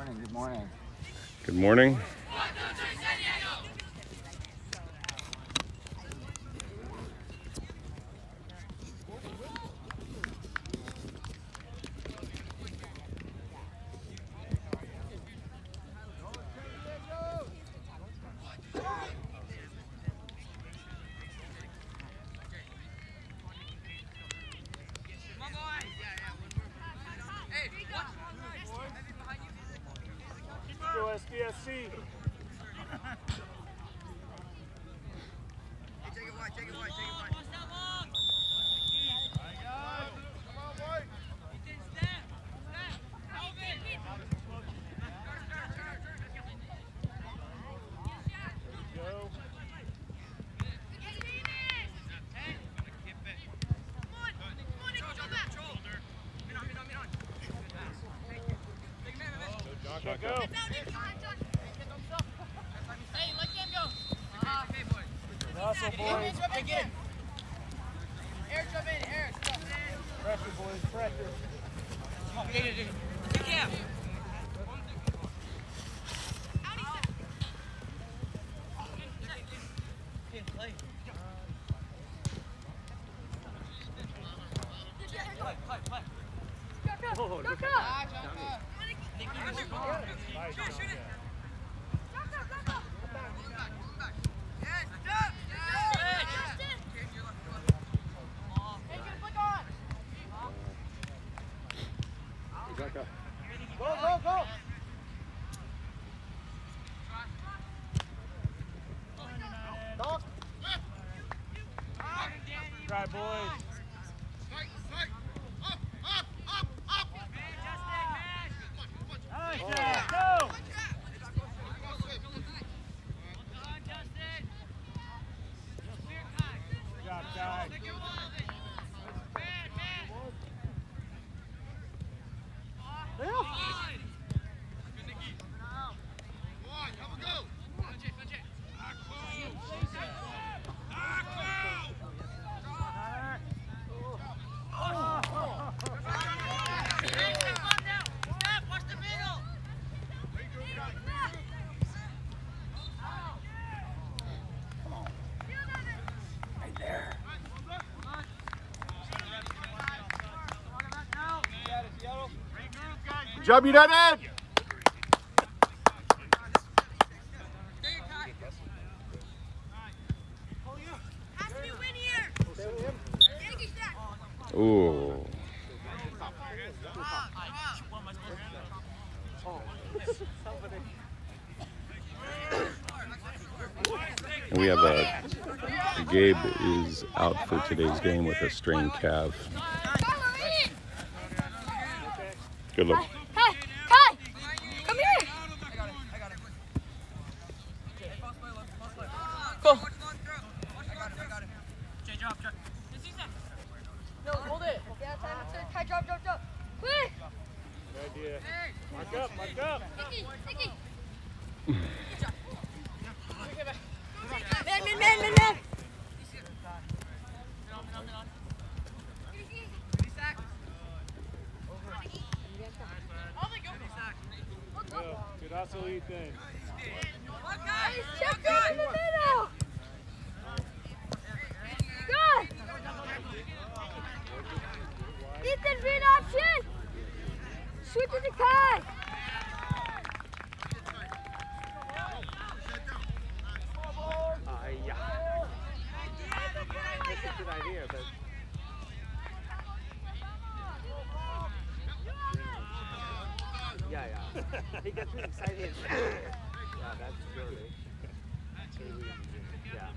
morning. Good morning. Good morning. Go SDSC. Hey, take it wide, take it wide, take it wide. Come on, boy. Go. Go. Hey, let him go. Russell, boys. Jump in. Eric, jump in. Eric, jump in. Pressure, boys. Pressure. Come on, take him. Play. Oh, Go. nice. Shoot it. Go. Try, boys. Nice, Jack. Go. Good job, guys. Good job, United! Ooh. And we have Gabe is out for today's game with a strained calf. Good look. Kai! Come here! I got it. Go. I got it. Jay, drop. No, hold it. Yeah, time to Kai, drop. Quick! Good idea. Mark up. Sticky. Man. Good hustle, Ethan. Check in the middle! Good! Ethan, read option! Shoot to the Kai! Yeah. That's a good idea, but yeah. He gets me excited. Yeah, that's really. Yeah.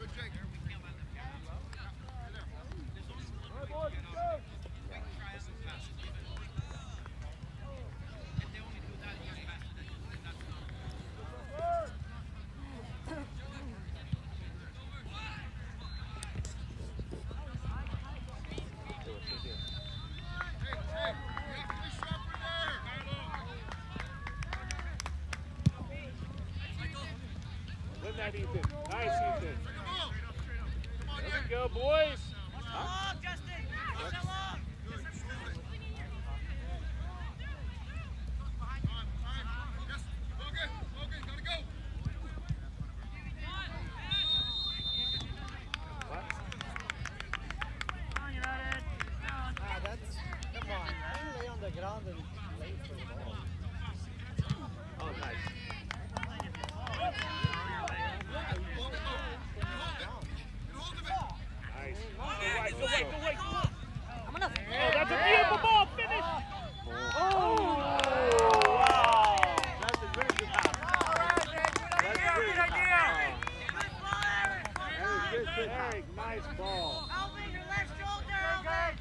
Win that, Ethan. Nice, Ethan. There we go, boys. on the lane for the ball. Oh, nice. Nice. Go right, go right, go right. I'm enough. Oh, that's a beautiful ball. Finish. Oh, wow. That's a very good pass. That's a very good idea. Eric, nice ball. Alvin, your left shoulder, Alvin.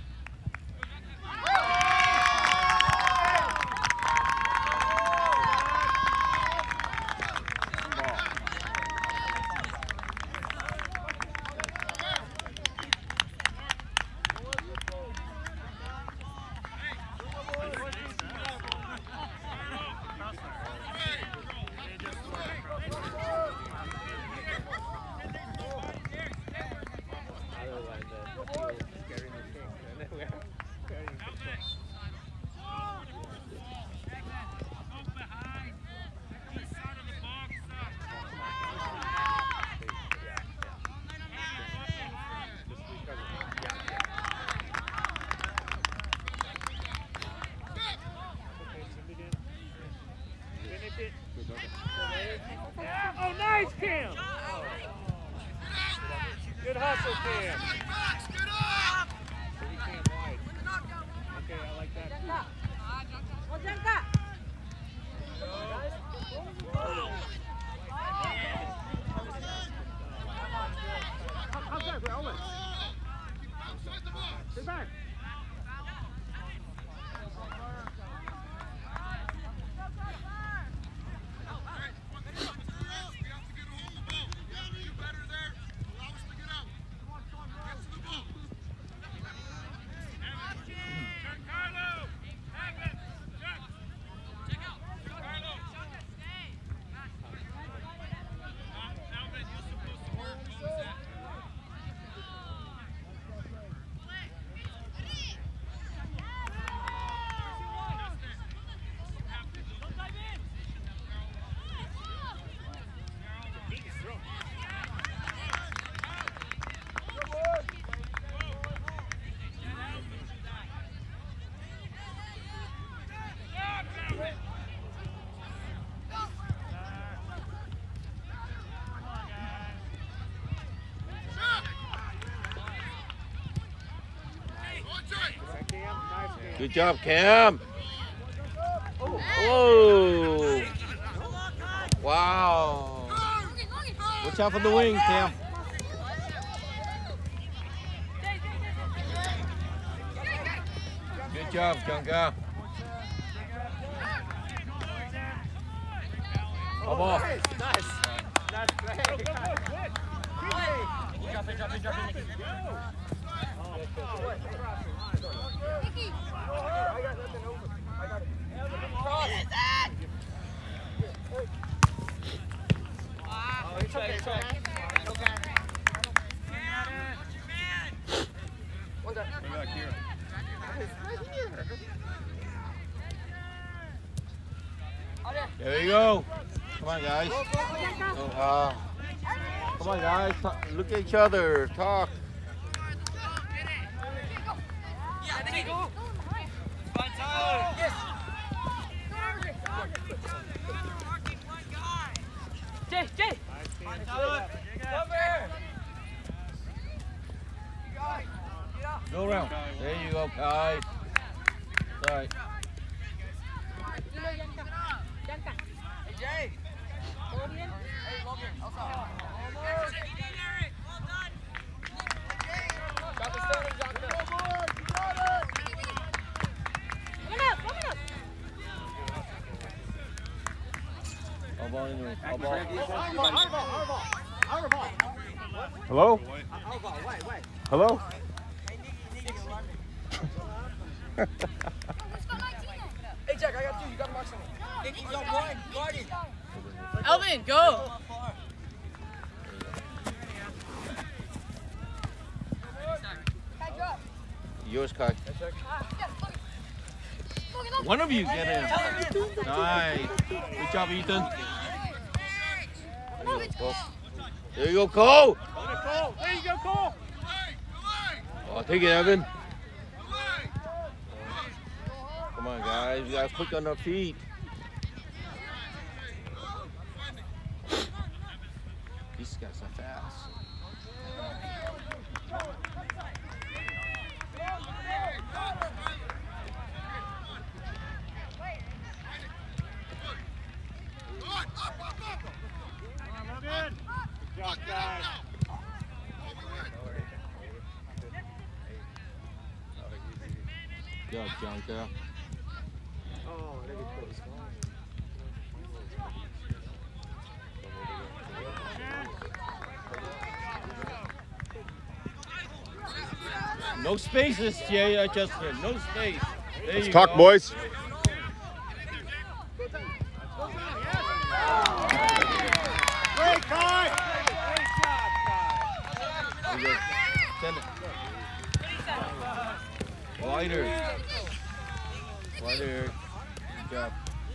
Oh, nice, Cam. Good hustle, Cam. Pretty Cam wide. Okay, I like that. Stay back. Good job, Cam. Whoa. Wow. Watch out for the wing, Cam. Good job, Junka. Come on. Nice. That's great. Drop it. I got nothing over. I got it. Oh, it's okay. It's okay. One down. Right here. There you go. Come on, guys. Come on, guys. Look at each other. Talk. Jay. Go around. There you go, guys. All right. Hey, Jay. Hey, Logan. Outside. Drop the stone, Jonathan. Ball anyway. Ball. Our ball. Hello? Our ball. Wait. Hello? Hey, Jack, I got two. You got to mark something. Nicky's on one. Guardian. Elvin, go. Yours, Kai. One of you get in. Nice. Good job, Ethan. There you go, Cole. There you go, Cole. Oh, take it, Evan. Come Come on, guys. We got to quick on our feet. These guys are fast. Good job, guys. Good job, Bianca. No spaces, Jay, Justin. No space. There Let's you talk, go. boys. Great, Kai. Great job, There you go. Send it. Wider. Wider. Good job.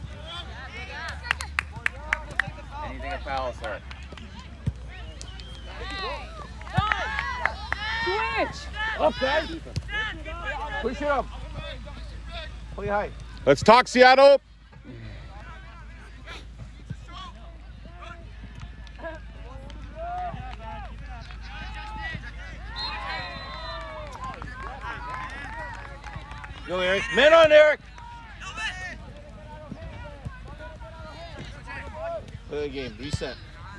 Anything a foul, sir. Okay. Push it up. Play high. Let's talk, Seattle. Go, Eric. Men on, Eric. Play the game. Reset.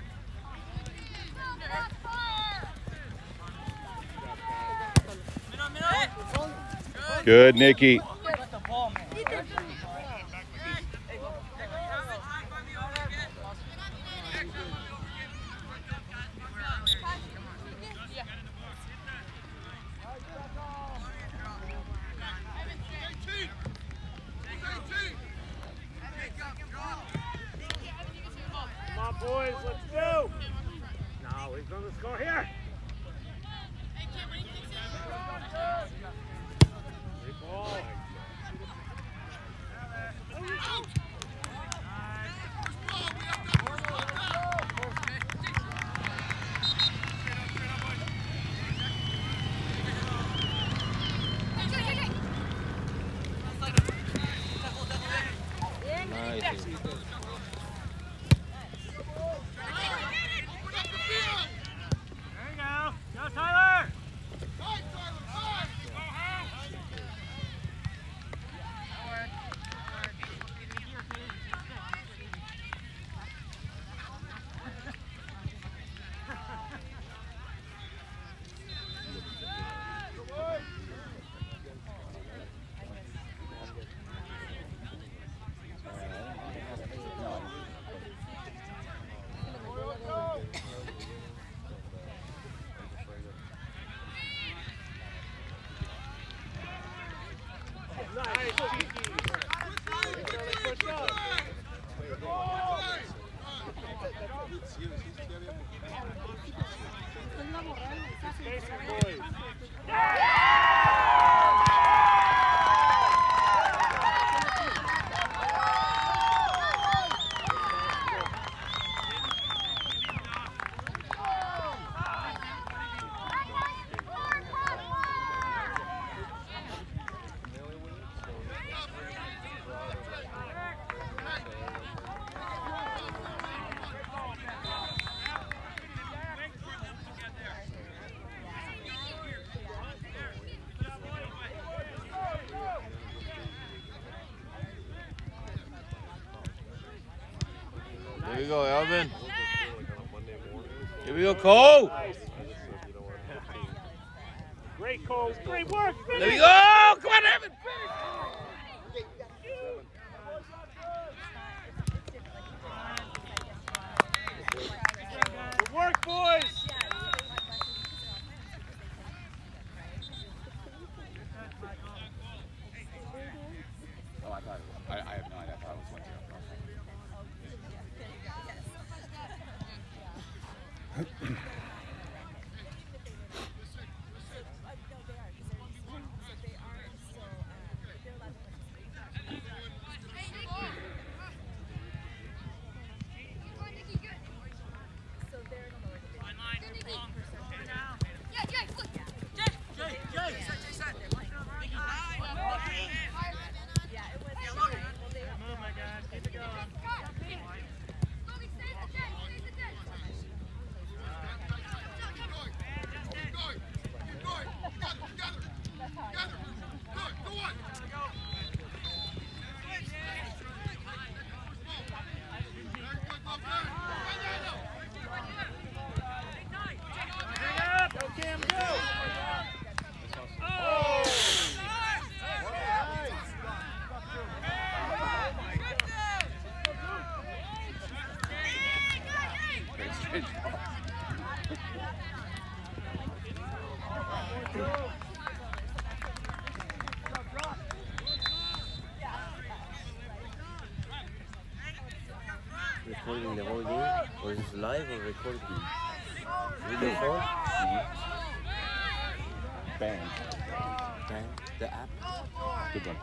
Good, Nikki. Come on, boys, let's go. No, he's going to score here. Great ball. Nice. There you go. Go, Tyler. Nice, cheeky. Push up. Spacing, boys. There you go, Alvin. Here we go, Cole. Nice. Great, Cole. Great work. There we go. Come on, Alvin. Good work, boys. Oh, I thought I have no idea. I thought it was 1-0. recording the whole game? Or is this live or recorded? Video phone? Bang. Bang. The app? Good one.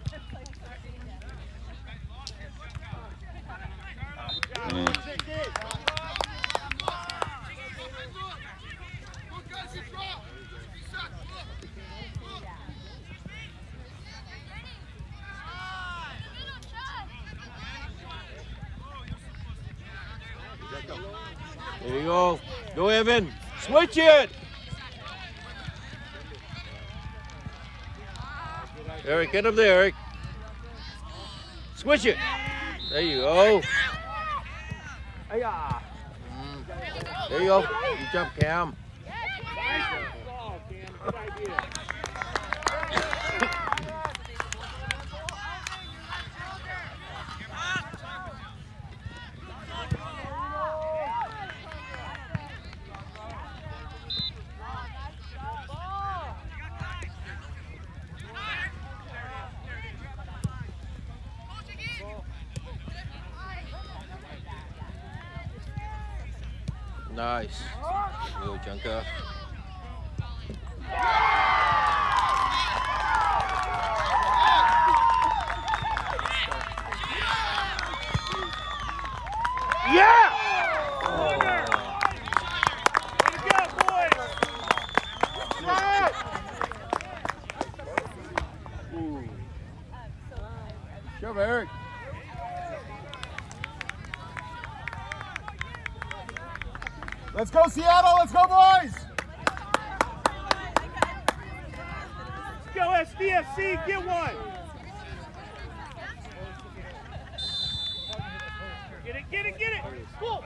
There you go. Go, Evan. Switch it. Eric, get up there, Eric. Switch it. There you go. There you go. Good job, Cam. Good idea. Nice. There you go, Junker. Yeah! Way to go, boys! Shove, Eric. Let's go, Seattle. Let's go, boys. Let's go, SDSC. Get one. Get it, get it, get it. Cool.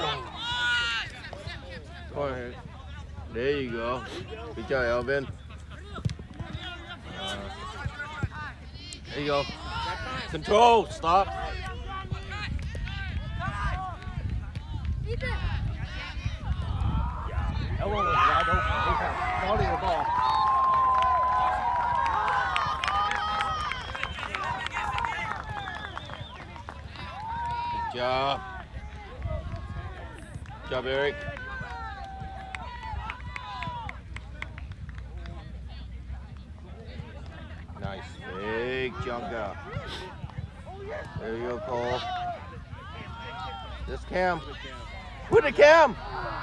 Go ahead. There you go. Good job, Elvin. There you go. Control. Stop. That one was wide open. Quality of the ball. Good job. Good job, Eric. Nice. Big junker. There you go, Cole. This Cam. Put it, Cam.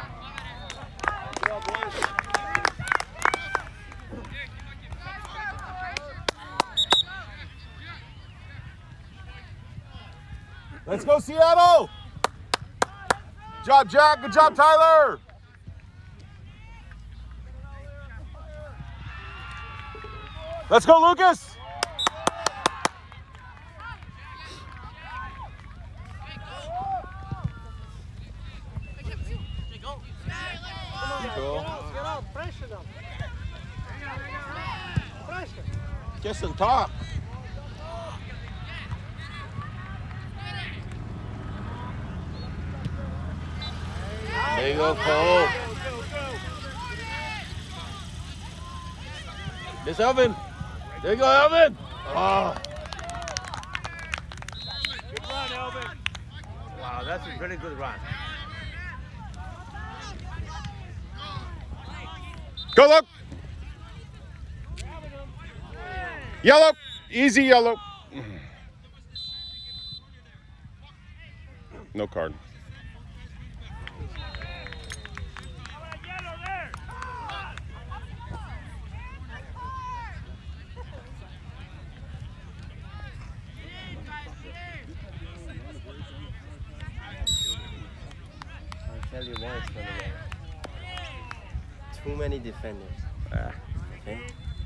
Let's go, Seattle. Good job, Jack. Good job, Tyler. Let's go, Lucas. Just on top. There you go, Cole. Miss Elvin. There you go, Elvin. Oh. Good run, Elvin. Wow, that's a very good run. Go, look. Yellow. Easy yellow. No card. Tell you why it's gonna too many defenders. Okay?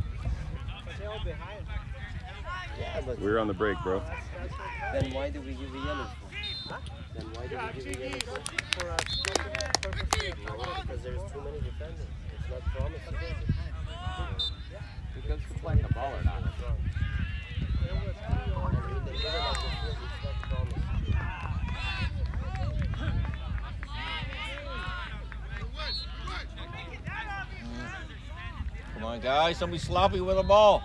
Yeah, but We're on the break, bro. then why do we give a yellow for? Huh? Then why do we give a yellow for? Because there's too many defenders. It's not promising. Because it's playing the ball or not. Come on, guys. Don't be sloppy with the ball.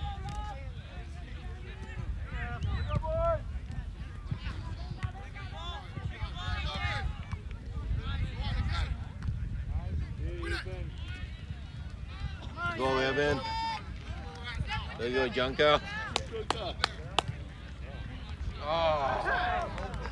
Kevin. There you go, Junker. Oh.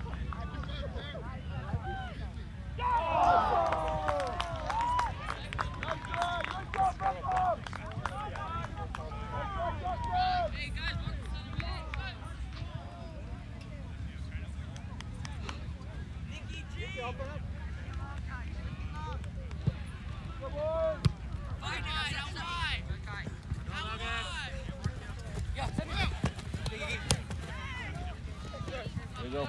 There you go.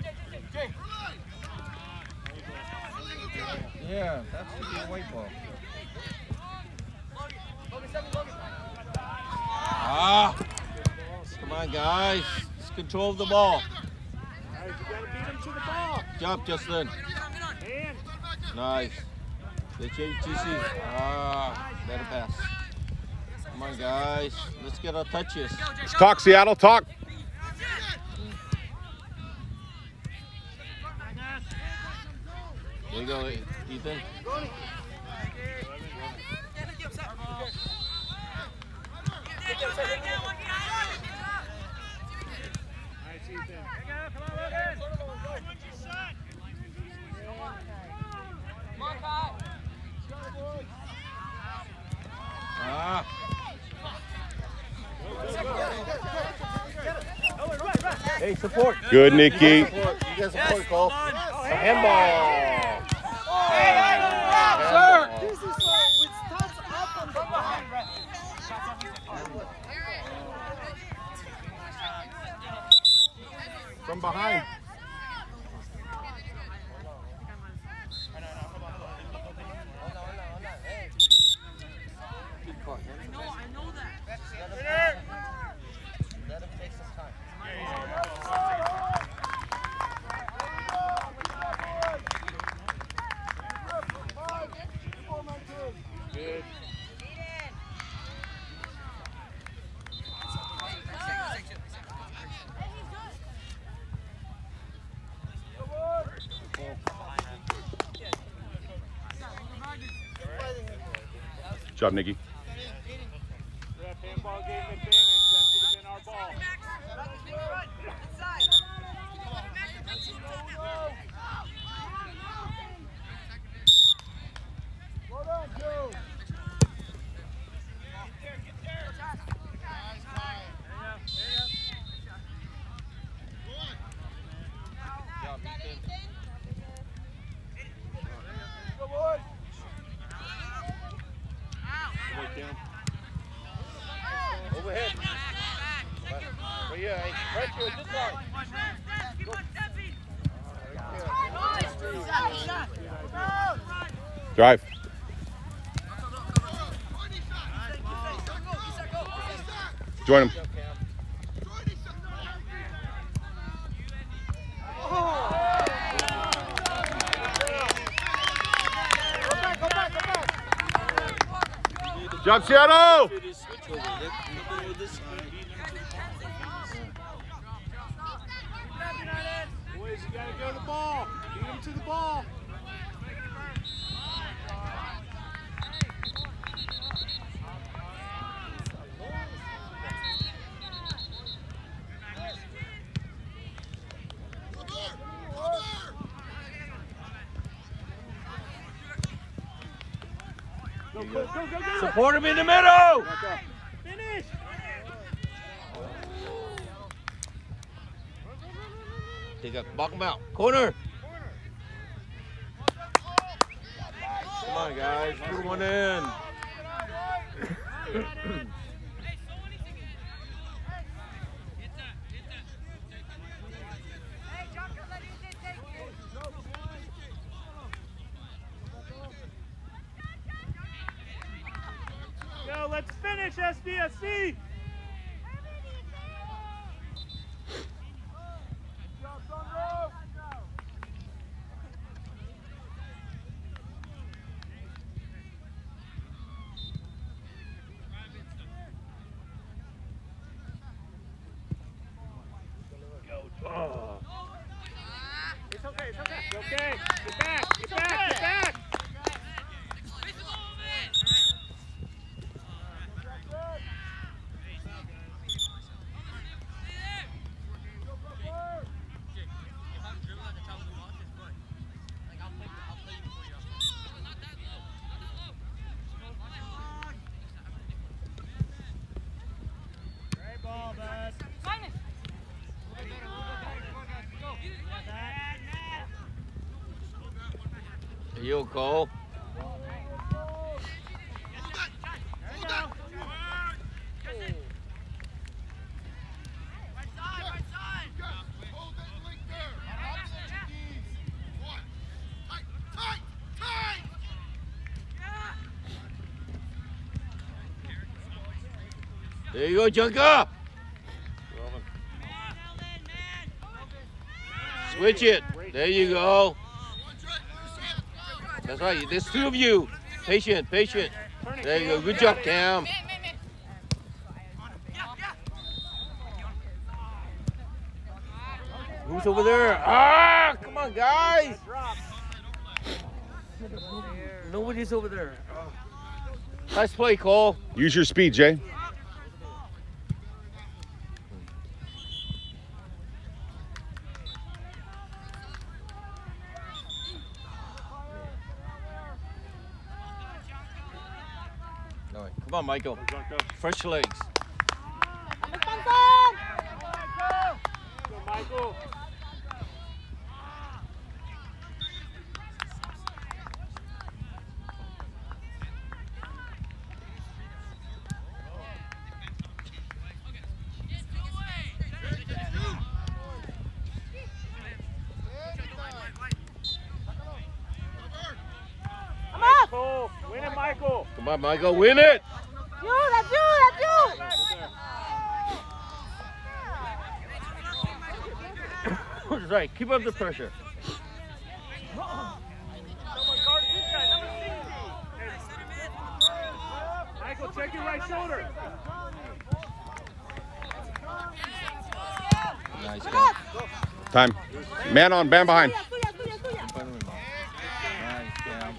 Yeah, that should be a white ball. Ah! Come on, guys. Let's control the ball. Guys, you gotta beat him to the ball. Jump, Justin. Man. Nice. They change TC. Ah, better pass. Come on, guys. Let's get our touches. Let's talk, Seattle, talk. There you go, Ethan. Nice, Ethan. Come on, Logan. Ah. Hey, support. Good, Nikki. You guys support, Cole. Handball. Sir, this is so, it starts up and from behind. From behind. I know that. Let him take some time. Good. Good job, Nikki. Ref, handball gave him advantage. That should have been our ball. Overhead. Right here, hey, pressure at this line. Drive. Join him. Good job, Seattle. Boys, you gotta go to the ball. Beat him to the ball. Go, go, go, go, go. Support him in the middle. Finish. Take a block him out. Corner. Come on, guys. Put one in. Go, let's finish SDSC. It's okay, it's okay. It's okay. Get back, get back, get back. There you go. There you go, Junker. Switch it. There you go. That's right. There's two of you. Patient, patient. There you go. Good job, Cam. Who's over there? Ah, come on, guys. Nobody's over there. Nice play, Cole. Use your speed, Jay. All right, come on, Michael. Fresh legs. Go, Michael. Michael, win it, Michael. Come on, Michael, win it. You, that's you, that's you. That's right, keep up the pressure. Michael, check your right shoulder. Nice, Cam. Time. Man on, man behind. Nice, Cam.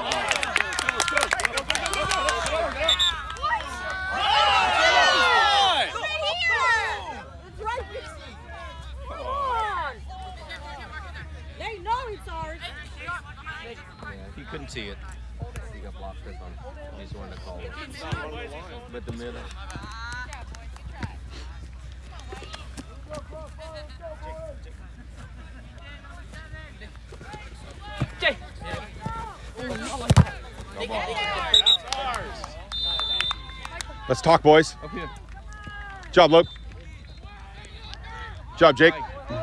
They know it's ours. Yeah, he couldn't see it. He got blocked this one. He's the one to call it. But the middle. Let's talk, boys. Up here. Job, Luke. Job, Jake.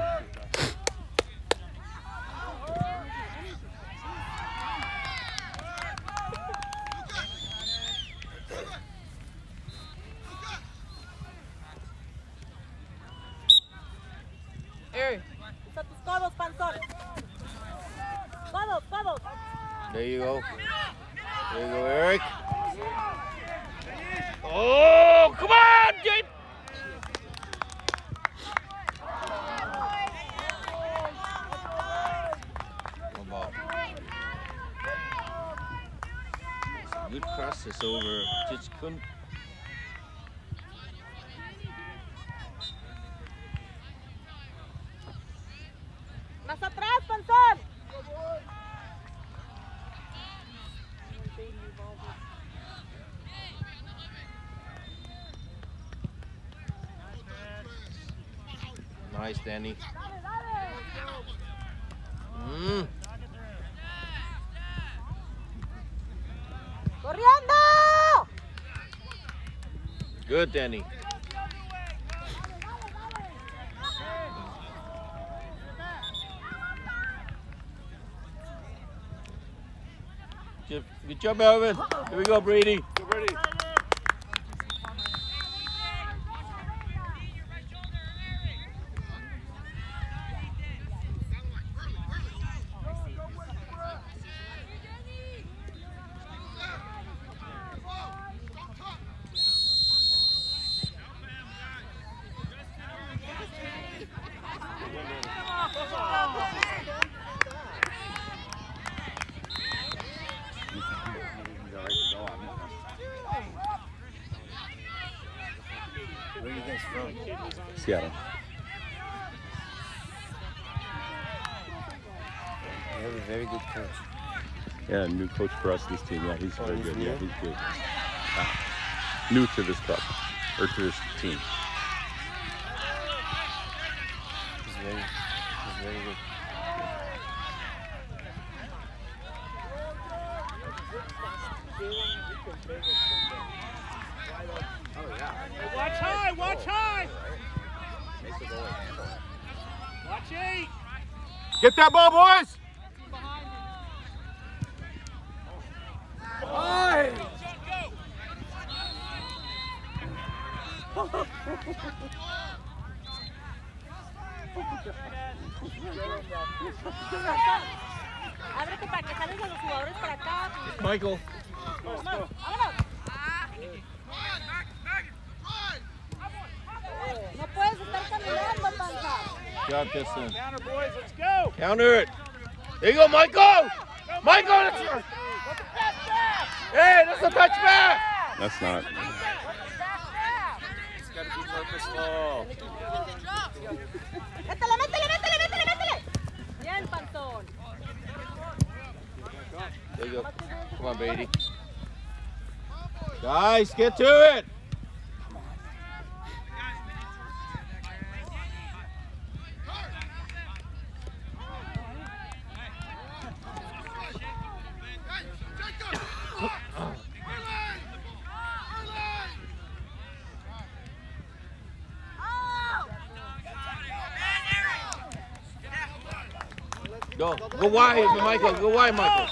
There you go. There you go, Eric. Oh, come on, Jake. Good ball. Good cross is over. Just couldn't. Más atrás, Panzón. Nice, Danny. Corriendo. Good, Danny. Good job, Alvin. Here we go, Brady. Go, Brady. Where are you guys from? Seattle. You have a very good coach. Yeah, new coach for us, this team. Yeah, he's very he's good. new? Yeah, he's good. New to this club, or to this team. He's very good. Watch it. Get that ball, boys. Ábrete para que jales a los jugadores para acá. Michael. Vámonos. No puedes estar caminando, panza. Got this then. Counter, boys. Let's go. Counter it. There you go, Michael. Michael, that's yours. Hey, that's a touchback. That's not. It's got to be purposeful. Métele. Bien, panzón. There you go. Come on, Beatty. Guys, get to it. Go wide, Michael. Go wide, Michael.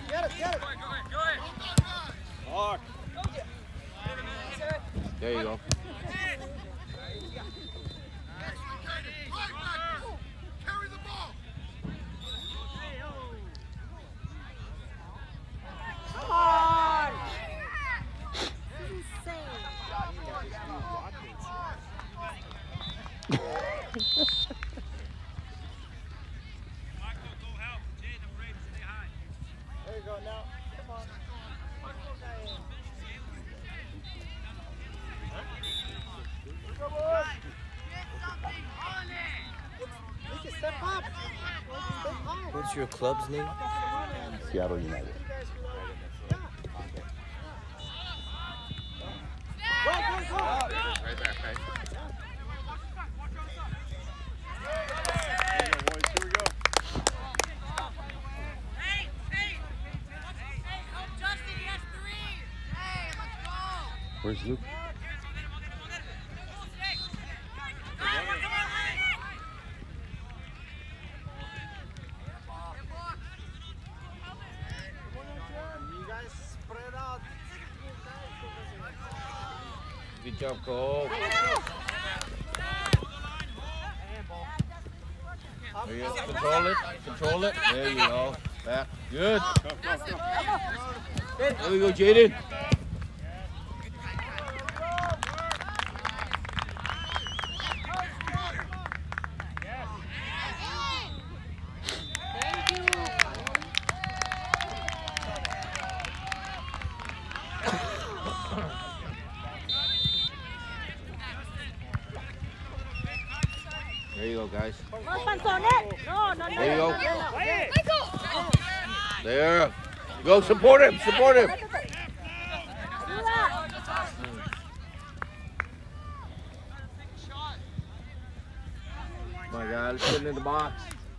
There you go. Come on. What's your club's name? Seattle United. Where's Luke? Good job, Cole. There you go. Control it. There you go. Back. Good. There you go, Jaden. There you go, guys. There you go. There. Go, support him. My God, let's get it in the box.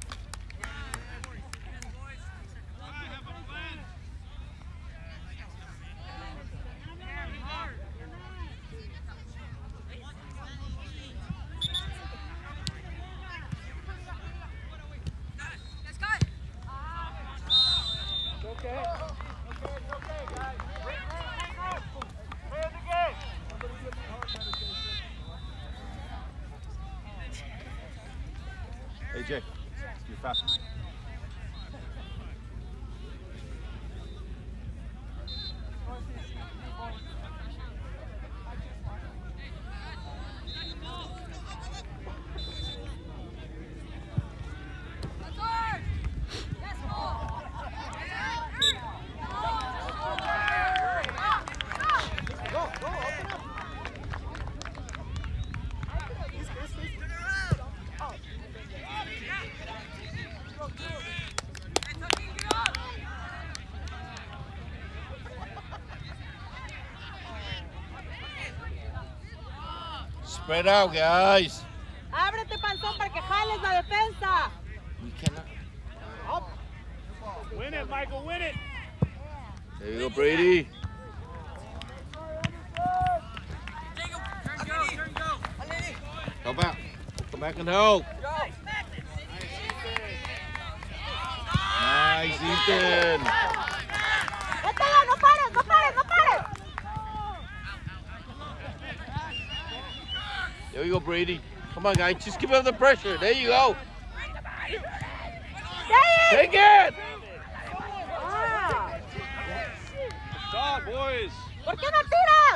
Hey, Jay, you're fast. Spread out, guys. Ábrete, panzón, para que jales la defensa. We cannot. Win it, Michael. Win it. There you go, Brady. Help out. Come back and help. Nice, Ethan. No pares, no pares, no pares. There you go, Brady. Come on, guys. Just give up the pressure. There you go. Take it. Good job, boys. ¿Por qué no tiras?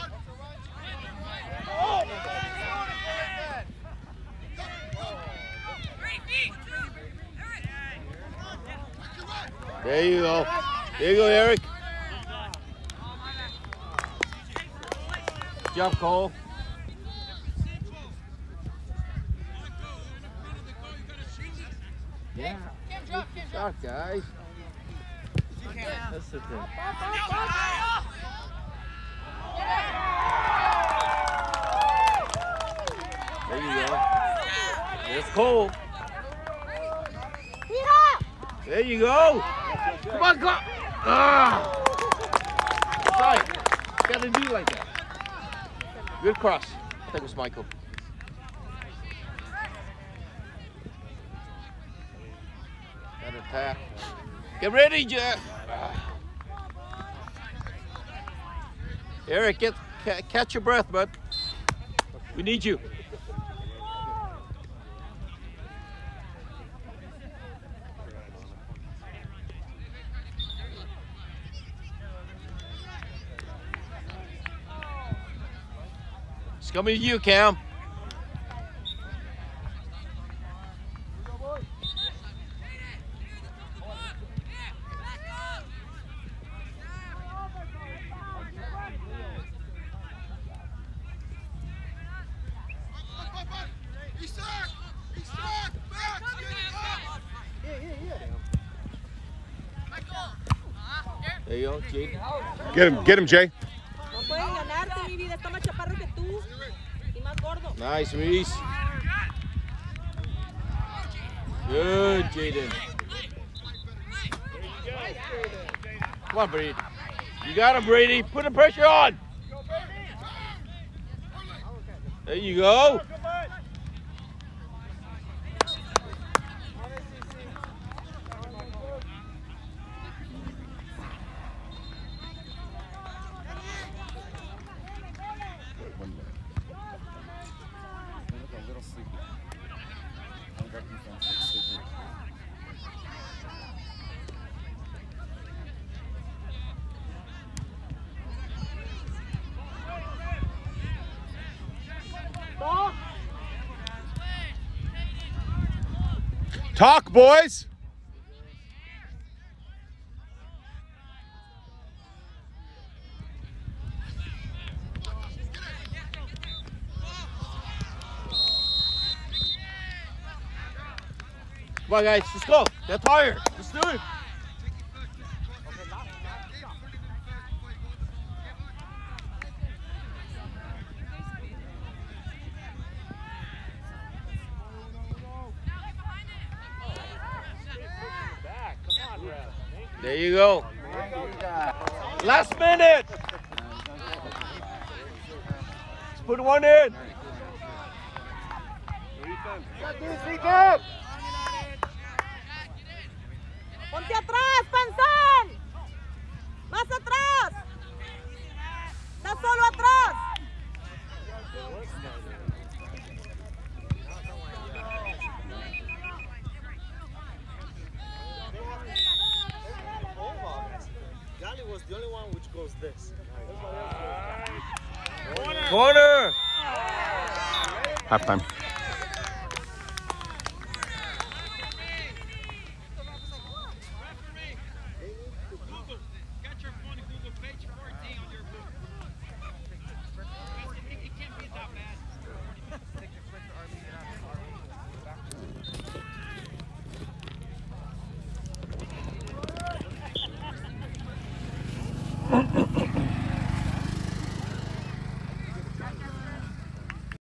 There you go. There you go, Eric. Good job, Cole. Yeah. Good shot, guys. That's the thing. There you go. There's Cole. There you go. Come on, go. Ah. That's right. You gotta do like that. Good cross. I think it was Michael. That attack. Get ready, Jeff. Eric, catch your breath, bud. We need you. It's coming to you, Cam. There you go, Jade. Get him, Jay. No pueden ganarte, mi vida. Está más chaparro que tú y más gordo. Nice, Reese. Good, Jaden. Come on, Brady. You got him, Brady. Put the pressure on. There you go. Talk, boys. Come on, guys. Let's go. They're tired. Let's do it. There you go. Last minute. Let's put one in. Ponte atrás, panzón. Más atrás. Está solo atrás. Was the only one which goes this. Corner. Halftime.